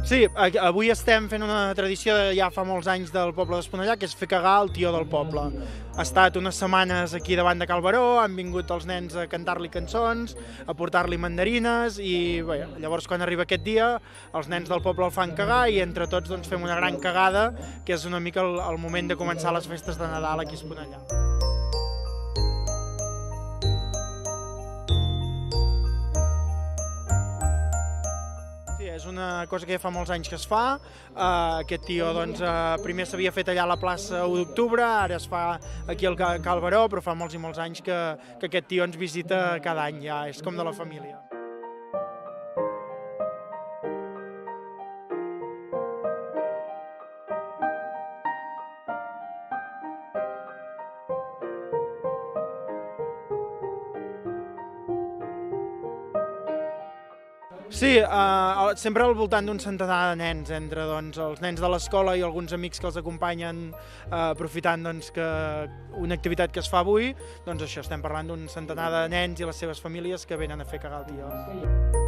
Sí, avui estem fent una tradició de ja fa molts anys del poble d'Esponellà, que és fer cagar el tió del poble. Ha estat unes setmanes aquí davant de Cal Baró, han vingut els nens a cantar-li cançons, a portar-li mandarines i bé, llavors quan arriba aquest dia els nens del poble el fan cagar i entre tots doncs, fem una gran cagada, que és una mica el moment de començar les festes de Nadal aquí a Esponellà. És una cosa que ja fa molts anys que es fa. Aquest tió doncs, primer s'havia fet allà a la plaça 1 d'octubre, ara es fa aquí al Cal Baró, però fa molts i molts anys que aquest tió ens visita cada any, ja és com de la família. Sí, sempre al voltant d'un centenar de nens, entre doncs, els nens de l'escola i alguns amics que els acompanyen aprofitant doncs, que una activitat que es fa avui, doncs això, estem parlant d'un centenar de nens i les seves famílies que venen a fer cagar el tió.